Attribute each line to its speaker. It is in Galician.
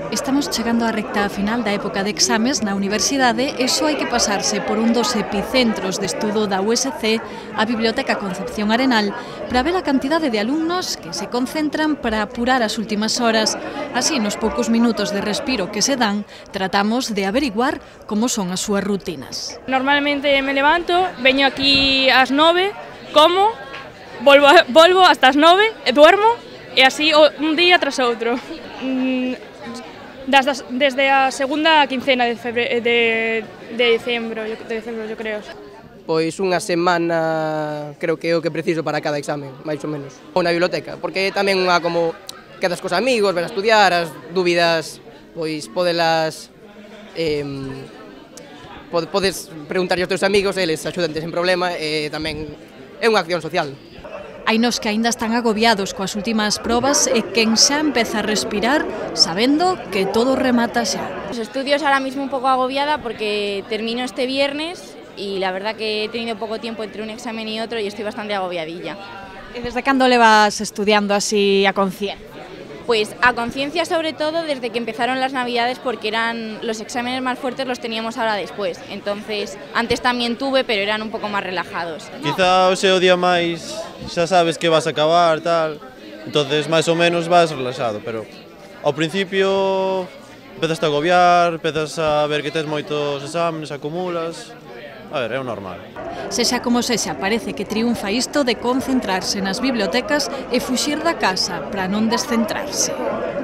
Speaker 1: Estamos chegando á recta final da época de exames na universidade e só hai que pasarse por un dos epicentros de estudo da USC, a Biblioteca Concepción Arenal, para ver a cantidade de alumnos que se concentran para apurar as últimas horas. Así, nos poucos minutos de respiro que se dan, tratamos de averiguar como son as súas rutinas.
Speaker 2: Normalmente me levanto, veño aquí ás 9, como, volvo hasta as 9, duermo e así un día tras outro. Desde a segunda quincena de decembro, yo creo.
Speaker 3: Pois unha semana creo que é o que preciso para cada examen, máis ou menos. Ou na biblioteca, porque tamén unha como quedas cos amigos, ven a estudiar, as dúbidas, pois podes preguntarlle aos teus amigos, eles axúdante sen problema e tamén é unha acción social.
Speaker 1: Hai nos que aínda están agobiados coas últimas probas e quen xa empeza a respirar sabendo que todo remata xa.
Speaker 4: Los estudios ahora mismo un poco agobiada porque termino este viernes y la verdad que he tenido poco tiempo entre un examen y otro y estoy bastante agobiadilla.
Speaker 1: E desde cando levas estudiando así a conciencia?
Speaker 4: Pues a conciencia sobre todo desde que empezaron las navidades porque eran los exámenes más fuertes los teníamos ahora después, entonces antes también tuve pero eran un poco más relajados.
Speaker 5: Quizá o seu día máis xa sabes que vas a acabar, tal, entonces máis ou menos vas relaxado, pero ao principio empezas a agobiar, empezas a ver que tens moitos exámenes, acumulas. A ver, é o normal.
Speaker 1: Sexa como sexa, parece que triunfa isto de concentrarse nas bibliotecas e fuxir da casa para non descentrarse.